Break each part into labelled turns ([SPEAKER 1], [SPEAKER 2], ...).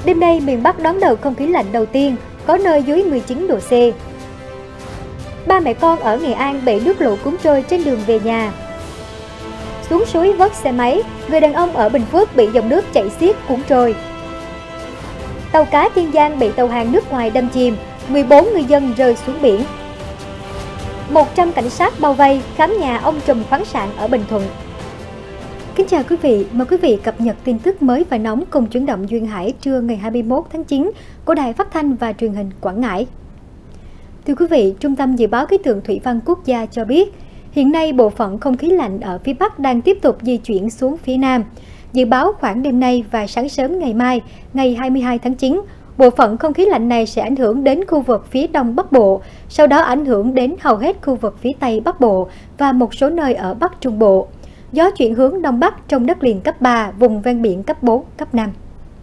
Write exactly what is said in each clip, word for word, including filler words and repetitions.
[SPEAKER 1] Đêm nay, miền Bắc đón đầu không khí lạnh đầu tiên, có nơi dưới mười chín độ C. Ba mẹ con ở Nghệ An bị nước lũ cuốn trôi trên đường về nhà. Xuống suối vớt xe máy, người đàn ông ở Bình Phước bị dòng nước chảy xiết cuốn trôi. Tàu cá Kiên Giang bị tàu hàng nước ngoài đâm chìm, mười bốn người dân rơi xuống biển. một trăm cảnh sát bao vây khám nhà ông trùm khoáng sản ở Bình Thuận. Kính chào quý vị, mời quý vị cập nhật tin tức mới và nóng cùng chuyển động Duyên Hải trưa ngày hai mươi mốt tháng chín của Đài Phát thanh và Truyền hình Quảng Ngãi. Thưa quý vị, Trung tâm Dự báo Khí tượng Thủy văn Quốc gia cho biết, hiện nay bộ phận không khí lạnh ở phía Bắc đang tiếp tục di chuyển xuống phía Nam. Dự báo khoảng đêm nay và sáng sớm ngày mai, ngày hai mươi hai tháng chín, bộ phận không khí lạnh này sẽ ảnh hưởng đến khu vực phía Đông Bắc Bộ, sau đó ảnh hưởng đến hầu hết khu vực phía Tây Bắc Bộ và một số nơi ở Bắc Trung Bộ. Gió chuyển hướng Đông Bắc trong đất liền cấp ba, vùng ven biển cấp bốn, cấp năm.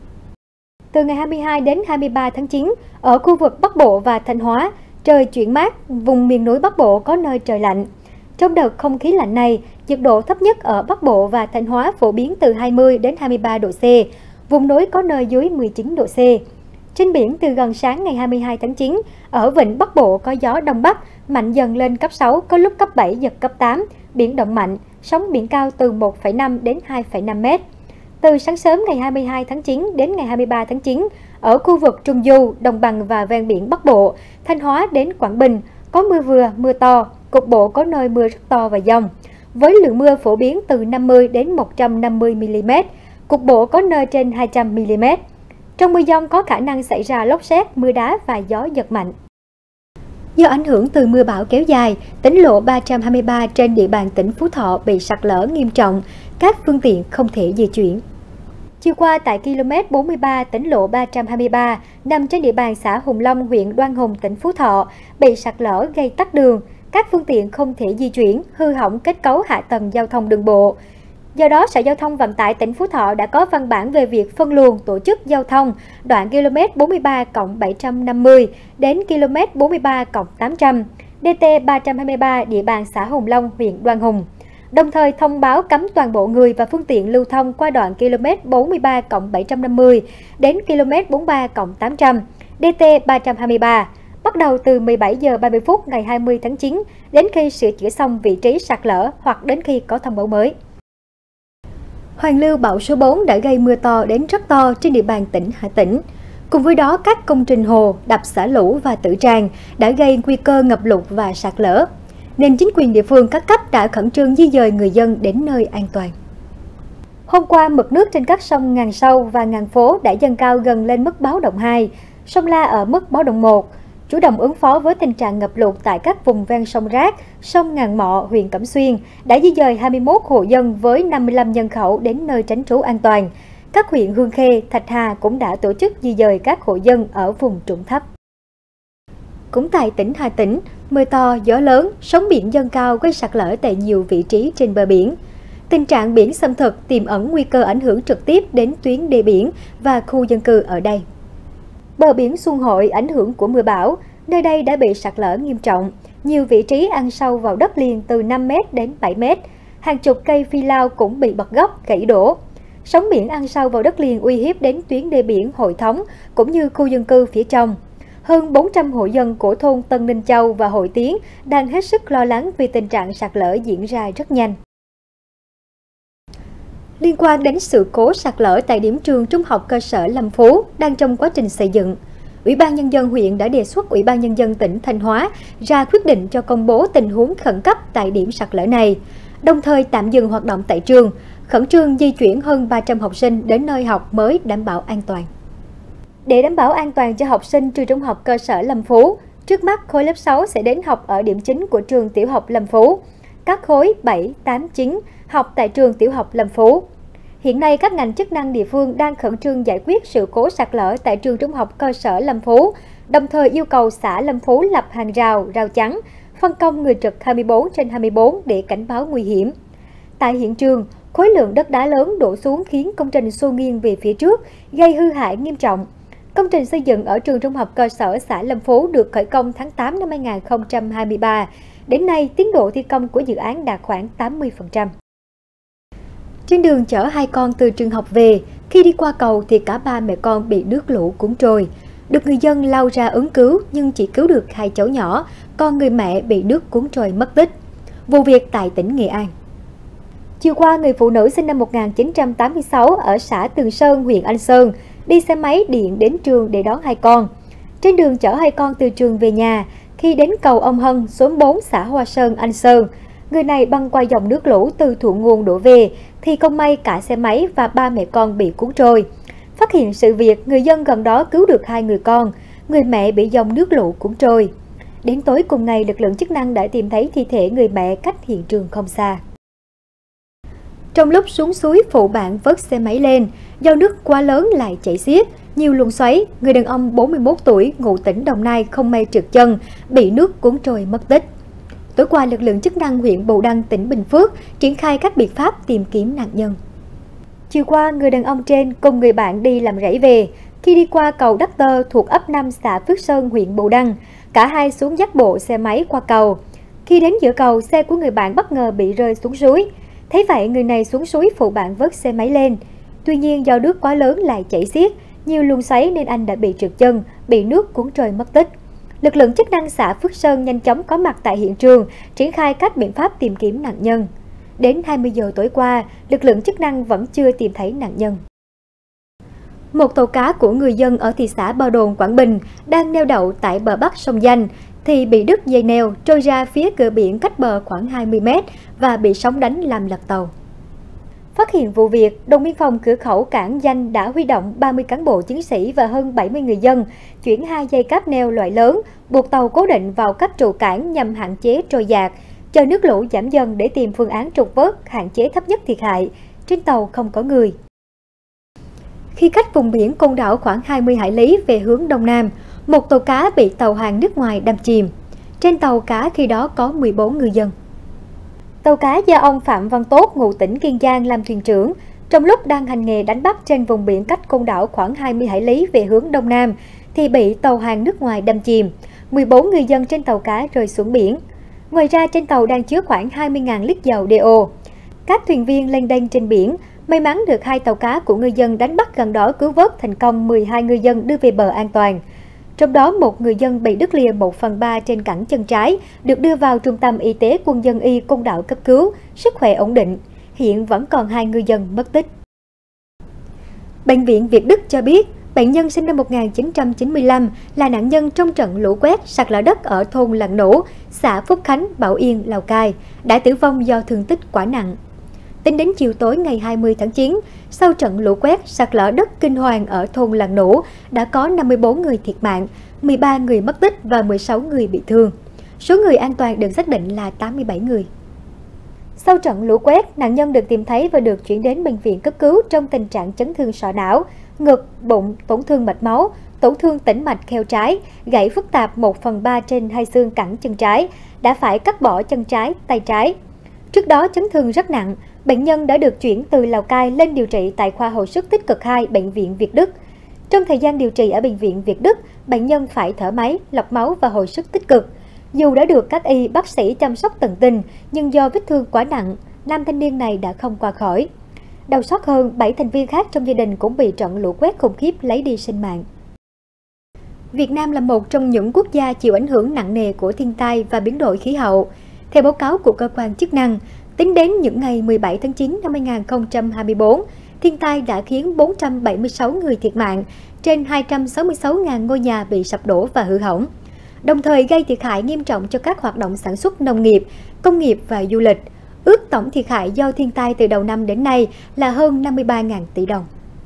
[SPEAKER 1] Từ ngày hai mươi hai đến hai mươi ba tháng chín, ở khu vực Bắc Bộ và Thanh Hóa, trời chuyển mát, vùng miền núi Bắc Bộ có nơi trời lạnh. Trong đợt không khí lạnh này, nhiệt độ thấp nhất ở Bắc Bộ và Thanh Hóa phổ biến từ hai mươi đến hai mươi ba độ C, vùng núi có nơi dưới mười chín độ C. Trên biển, từ gần sáng ngày hai mươi hai tháng chín, ở vịnh Bắc Bộ có gió Đông Bắc, mạnh dần lên cấp sáu, có lúc cấp bảy, giật cấp tám, biển động mạnh, sóng biển cao từ một phẩy năm đến hai phẩy năm mét. Từ sáng sớm ngày hai mươi hai tháng chín đến ngày hai mươi ba tháng chín, ở khu vực Trung Du, Đồng bằng và ven biển Bắc Bộ, Thanh Hóa đến Quảng Bình, có mưa vừa, mưa to, cục bộ có nơi mưa rất to và dông, với lượng mưa phổ biến từ năm mươi đến một trăm năm mươi mi li mét, cục bộ có nơi trên hai trăm mi li mét. Trong mưa dông có khả năng xảy ra lốc sét, mưa đá và gió giật mạnh. Do ảnh hưởng từ mưa bão kéo dài, tỉnh lộ ba trăm hai mươi ba trên địa bàn tỉnh Phú Thọ bị sạt lở nghiêm trọng, các phương tiện không thể di chuyển. Chiều qua tại ki lô mét bốn mươi ba tỉnh lộ ba trăm hai mươi ba nằm trên địa bàn xã Hùng Long, huyện Đoan Hùng, tỉnh Phú Thọ bị sạt lở gây tắc đường, các phương tiện không thể di chuyển, hư hỏng kết cấu hạ tầng giao thông đường bộ. Do đó, Sở Giao thông Vận tải tỉnh Phú Thọ đã có văn bản về việc phân luồng tổ chức giao thông đoạn ki lô mét bốn mươi ba cộng bảy trăm năm mươi đến ki lô mét bốn mươi ba cộng tám trăm, D T ba trăm hai mươi ba địa bàn xã Hùng Long, huyện Đoan Hùng. Đồng thời thông báo cấm toàn bộ người và phương tiện lưu thông qua đoạn ki lô mét bốn mươi ba cộng bảy trăm năm mươi đến ki lô mét bốn mươi ba cộng tám trăm, D T ba trăm hai mươi ba, bắt đầu từ mười bảy giờ ba mươi phút ngày hai mươi tháng chín đến khi sửa chữa xong vị trí sạt lở hoặc đến khi có thông báo mới. Hoàn lưu bão số bốn đã gây mưa to đến rất to trên địa bàn tỉnh Hà Tĩnh. Cùng với đó, các công trình hồ, đập xả lũ và tự tràn đã gây nguy cơ ngập lụt và sạt lở, nên chính quyền địa phương các cấp đã khẩn trương di dời người dân đến nơi an toàn. Hôm qua, mực nước trên các sông Ngàn Sâu và Ngàn Phố đã dâng cao gần lên mức báo động hai, sông La ở mức báo động một. Chủ động ứng phó với tình trạng ngập lụt tại các vùng ven sông Rác, sông Ngàn Mọ, huyện Cẩm Xuyên đã di dời hai mươi mốt hộ dân với năm mươi lăm nhân khẩu đến nơi tránh trú an toàn. Các huyện Hương Khê, Thạch Hà cũng đã tổ chức di dời các hộ dân ở vùng trũng thấp. Cũng tại tỉnh Hà Tĩnh, mưa to, gió lớn, sóng biển dâng cao gây sạt lở tại nhiều vị trí trên bờ biển. Tình trạng biển xâm thực tiềm ẩn nguy cơ ảnh hưởng trực tiếp đến tuyến đê biển và khu dân cư ở đây. Bờ biển Xuân Hội ảnh hưởng của mưa bão, nơi đây đã bị sạt lở nghiêm trọng, nhiều vị trí ăn sâu vào đất liền từ năm mét đến bảy mét, hàng chục cây phi lao cũng bị bật gốc, gãy đổ. Sóng biển ăn sâu vào đất liền uy hiếp đến tuyến đê biển Hội Thống cũng như khu dân cư phía trong. Hơn bốn trăm hộ dân của thôn Tân Ninh Châu và Hội Tiến đang hết sức lo lắng vì tình trạng sạt lở diễn ra rất nhanh. Liên quan đến sự cố sạt lở tại điểm trường trung học cơ sở Lâm Phú đang trong quá trình xây dựng, Ủy ban Nhân dân huyện đã đề xuất Ủy ban Nhân dân tỉnh Thanh Hóa ra quyết định cho công bố tình huống khẩn cấp tại điểm sạt lở này, đồng thời tạm dừng hoạt động tại trường, khẩn trương di chuyển hơn ba trăm học sinh đến nơi học mới đảm bảo an toàn. Để đảm bảo an toàn cho học sinh trường trung học cơ sở Lâm Phú, trước mắt khối lớp sáu sẽ đến học ở điểm chính của trường tiểu học Lâm Phú. Các khối bảy, tám, chín học tại trường tiểu học Lâm Phú. Hiện nay, các ngành chức năng địa phương đang khẩn trương giải quyết sự cố sạt lở tại trường trung học cơ sở Lâm Phú, đồng thời yêu cầu xã Lâm Phú lập hàng rào, rào chắn, phân công người trực hai mươi bốn trên hai mươi bốn để cảnh báo nguy hiểm. Tại hiện trường, khối lượng đất đá lớn đổ xuống khiến công trình xô nghiêng về phía trước, gây hư hại nghiêm trọng. Công trình xây dựng ở trường trung học cơ sở xã Lâm Phú được khởi công tháng tám năm hai nghìn không trăm hai mươi ba. Đến nay, tiến độ thi công của dự án đạt khoảng tám mươi phần trăm. Trên đường chở hai con từ trường học về, Khi đi qua cầu thì cả ba mẹ con bị nước lũ cuốn trôi. Được người dân lao ra ứng cứu nhưng chỉ cứu được hai cháu nhỏ, còn người mẹ bị nước cuốn trôi mất tích. Vụ việc tại tỉnh Nghệ An. Chiều qua, người phụ nữ sinh năm một nghìn chín trăm tám mươi sáu ở xã Tường Sơn, huyện Anh Sơn, đi xe máy điện đến trường để đón hai con. Trên đường chở hai con từ trường về nhà, khi đến cầu ông Hân, xóm bốn xã Hoa Sơn, Anh Sơn, người này băng qua dòng nước lũ từ thượng nguồn đổ về, thì không may cả xe máy và ba mẹ con bị cuốn trôi. Phát hiện sự việc, người dân gần đó cứu được hai người con, người mẹ bị dòng nước lũ cuốn trôi. Đến tối cùng ngày, lực lượng chức năng đã tìm thấy thi thể người mẹ cách hiện trường không xa. Trong lúc xuống suối phụ bạn vớt xe máy lên, do nước quá lớn lại chảy xiết, nhiều luồng xoáy, người đàn ông bốn mươi mốt tuổi ngụ tỉnh Đồng Nai không may trượt chân, bị nước cuốn trôi mất tích. Tối qua, lực lượng chức năng huyện Bù Đăng, tỉnh Bình Phước triển khai các biện pháp tìm kiếm nạn nhân. Chiều qua, người đàn ông trên cùng người bạn đi làm rẫy về. Khi đi qua cầu Đắc Tơ thuộc ấp năm xã Phước Sơn, huyện Bù Đăng, cả hai xuống dắt bộ xe máy qua cầu. Khi đến giữa cầu, xe của người bạn bất ngờ bị rơi xuống suối. Thấy vậy, người này xuống suối phụ bạn vớt xe máy lên. Tuy nhiên, do nước quá lớn lại chảy xiết, nhiều luồng xoáy nên anh đã bị trượt chân, bị nước cuốn trôi mất tích. Lực lượng chức năng xã Phước Sơn nhanh chóng có mặt tại hiện trường, triển khai các biện pháp tìm kiếm nạn nhân. Đến hai mươi giờ tối qua, lực lượng chức năng vẫn chưa tìm thấy nạn nhân. Một tàu cá của người dân ở thị xã Ba Đồn, Quảng Bình đang neo đậu tại bờ bắc sông Danh thì bị đứt dây neo trôi ra phía cửa biển cách bờ khoảng hai mươi mét và bị sóng đánh làm lật tàu. Phát hiện vụ việc, đồn biên phòng cửa khẩu cảng Danh đã huy động ba mươi cán bộ chiến sĩ và hơn bảy mươi người dân chuyển hai dây cáp neo loại lớn buộc tàu cố định vào các trụ cảng nhằm hạn chế trôi dạt, chờ nước lũ giảm dần để tìm phương án trục vớt hạn chế thấp nhất thiệt hại. Trên tàu không có người. Khi cách vùng biển Côn Đảo khoảng hai mươi hải lý về hướng đông nam, một tàu cá bị tàu hàng nước ngoài đâm chìm. Trên tàu cá khi đó có mười bốn người dân. Tàu cá do ông Phạm Văn Tốt, ngụ tỉnh Kiên Giang làm thuyền trưởng, trong lúc đang hành nghề đánh bắt trên vùng biển cách Côn Đảo khoảng hai mươi hải lý về hướng đông nam, thì bị tàu hàng nước ngoài đâm chìm. mười bốn người dân trên tàu cá rơi xuống biển. Ngoài ra, trên tàu đang chứa khoảng hai mươi nghìn lít dầu đê ô. Các thuyền viên lênh đênh trên biển, may mắn được hai tàu cá của ngư dân đánh bắt gần đó cứu vớt thành công mười hai ngư dân đưa về bờ an toàn. Trong đó, một người dân bị đứt lìa một phần ba trên cẳng chân trái, được đưa vào Trung tâm Y tế Quân dân y Côn Đảo cấp cứu, sức khỏe ổn định. Hiện vẫn còn hai ngư dân mất tích. Bệnh viện Việt Đức cho biết, bệnh nhân sinh năm một nghìn chín trăm chín mươi lăm là nạn nhân trong trận lũ quét sạt lở đất ở thôn Làng Nổ, xã Phúc Khánh, Bảo Yên, Lào Cai, đã tử vong do thương tích quá nặng. Tính đến chiều tối ngày hai mươi tháng chín, sau trận lũ quét sạt lở đất kinh hoàng ở thôn Làng Nổ, đã có năm mươi bốn người thiệt mạng, mười ba người mất tích và mười sáu người bị thương. Số người an toàn được xác định là tám mươi bảy người. Sau trận lũ quét, nạn nhân được tìm thấy và được chuyển đến bệnh viện cấp cứu trong tình trạng chấn thương sọ não, ngực, bụng, tổn thương mạch máu, tổn thương tĩnh mạch kheo trái, gãy phức tạp một phần ba trên hai xương cẳng chân trái, đã phải cắt bỏ chân trái, tay trái. Trước đó chấn thương rất nặng, bệnh nhân đã được chuyển từ Lào Cai lên điều trị tại khoa hồi sức tích cực hai Bệnh viện Việt Đức. Trong thời gian điều trị ở Bệnh viện Việt Đức, bệnh nhân phải thở máy, lọc máu và hồi sức tích cực. Dù đã được các y bác sĩ chăm sóc tận tình, nhưng do vết thương quá nặng, nam thanh niên này đã không qua khỏi. Đau xót hơn, bảy thành viên khác trong gia đình cũng bị trận lũ quét khủng khiếp lấy đi sinh mạng. Việt Nam là một trong những quốc gia chịu ảnh hưởng nặng nề của thiên tai và biến đổi khí hậu. Theo báo cáo của cơ quan chức năng, tính đến những ngày mười bảy tháng chín năm hai nghìn không trăm hai mươi tư, thiên tai đã khiến bốn trăm bảy mươi sáu người thiệt mạng, trên hai trăm sáu mươi sáu nghìn ngôi nhà bị sập đổ và hư hỏng, đồng thời gây thiệt hại nghiêm trọng cho các hoạt động sản xuất nông nghiệp, công nghiệp và du lịch. Ước tổng thiệt hại do thiên tai từ đầu năm đến nay là hơn năm mươi ba nghìn tỷ đồng.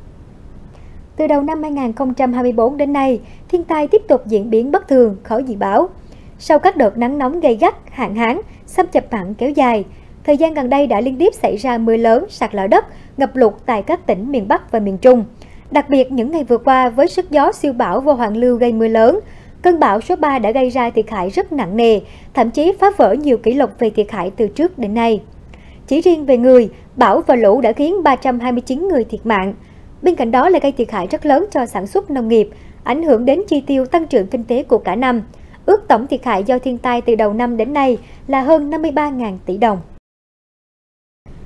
[SPEAKER 1] Từ đầu năm hai nghìn không trăm hai mươi tư đến nay, thiên tai tiếp tục diễn biến bất thường, khó dự báo. Sau các đợt nắng nóng gay gắt, hạn hán, xâm nhập mặn kéo dài, thời gian gần đây đã liên tiếp xảy ra mưa lớn, sạt lở đất, ngập lụt tại các tỉnh miền Bắc và miền Trung. Đặc biệt, những ngày vừa qua với sức gió siêu bão và hoàn lưu gây mưa lớn, cơn bão số ba đã gây ra thiệt hại rất nặng nề, thậm chí phá vỡ nhiều kỷ lục về thiệt hại từ trước đến nay. Chỉ riêng về người, bão và lũ đã khiến ba trăm hai mươi chín người thiệt mạng. Bên cạnh đó là gây thiệt hại rất lớn cho sản xuất nông nghiệp, ảnh hưởng đến chi tiêu tăng trưởng kinh tế của cả năm. Ước tổng thiệt hại do thiên tai từ đầu năm đến nay là hơn năm mươi ba nghìn tỷ đồng.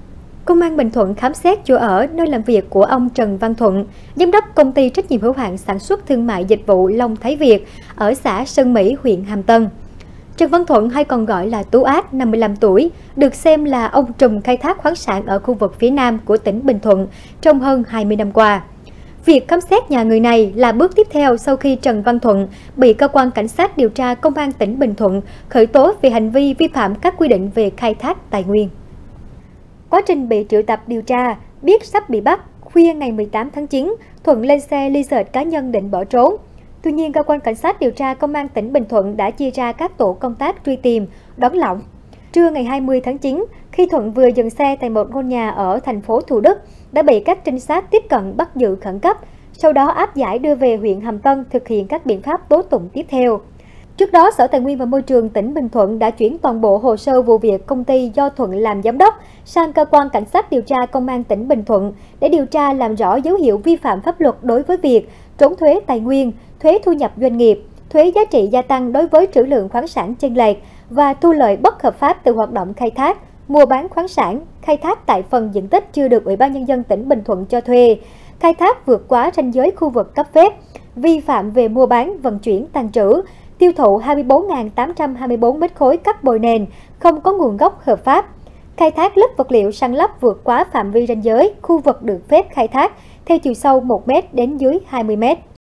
[SPEAKER 1] Công an Bình Thuận khám xét chỗ ở, nơi làm việc của ông Trần Văn Thuận, giám đốc công ty trách nhiệm hữu hạn sản xuất thương mại dịch vụ Long Thái Việt ở xã Sơn Mỹ, huyện Hàm Tân. Trần Văn Thuận hay còn gọi là Tú Ác, năm mươi lăm tuổi, được xem là ông trùm khai thác khoáng sản ở khu vực phía Nam của tỉnh Bình Thuận trong hơn hai mươi năm qua. Việc khám xét nhà người này là bước tiếp theo sau khi Trần Văn Thuận bị cơ quan cảnh sát điều tra công an tỉnh Bình Thuận khởi tố về hành vi vi phạm các quy định về khai thác tài nguyên. Quá trình bị triệu tập điều tra, biết sắp bị bắt, khuya ngày mười tám tháng chín, Thuận lên xe research cá nhân định bỏ trốn. Tuy nhiên, cơ quan cảnh sát điều tra công an tỉnh Bình Thuận đã chia ra các tổ công tác truy tìm, đón lỏng. Trưa ngày hai mươi tháng chín, khi Thuận vừa dừng xe tại một ngôi nhà ở thành phố Thủ Đức, đã bị các trinh sát tiếp cận bắt giữ khẩn cấp, sau đó áp giải đưa về huyện Hàm Tân thực hiện các biện pháp tố tụng tiếp theo. Trước đó, Sở Tài nguyên và Môi trường tỉnh Bình Thuận đã chuyển toàn bộ hồ sơ vụ việc công ty do Thuận làm giám đốc sang cơ quan cảnh sát điều tra công an tỉnh Bình Thuận để điều tra làm rõ dấu hiệu vi phạm pháp luật đối với việc trốn thuế tài nguyên, thuế thu nhập doanh nghiệp, thuế giá trị gia tăng đối với trữ lượng khoáng sản chênh lệch và thu lợi bất hợp pháp từ hoạt động khai thác, mua bán khoáng sản, khai thác tại phần diện tích chưa được Ủy ban Nhân dân tỉnh Bình Thuận cho thuê, khai thác vượt quá ranh giới khu vực cấp phép, vi phạm về mua bán, vận chuyển, tàng trữ, tiêu thụ hai mươi tư nghìn tám trăm hai mươi tư mét khối cát bồi nền không có nguồn gốc hợp pháp, khai thác lớp vật liệu san lấp vượt quá phạm vi ranh giới khu vực được phép khai thác theo chiều sâu một mét đến dưới hai mươi mét.